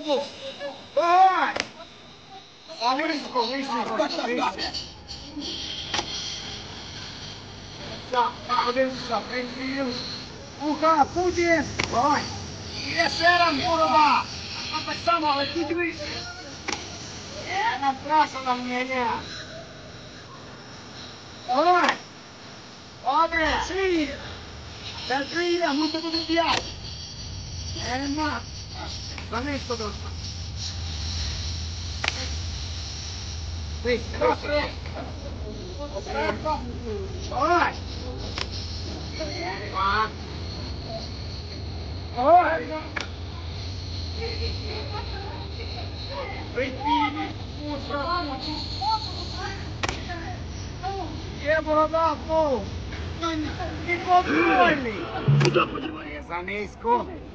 Давай! А високо. Так, один сюди, прийняв. Уха, Путін! Давай! Є ще раз, курва! А так само, але тут вище. Накрашена мене. Давай! Добре! Три! Та три, а ми тут п'ять! Нема! За них туди. Ти, добре! Давай! Давай! Є борода, знову! Неконтрольний! Куди подіває? За низько!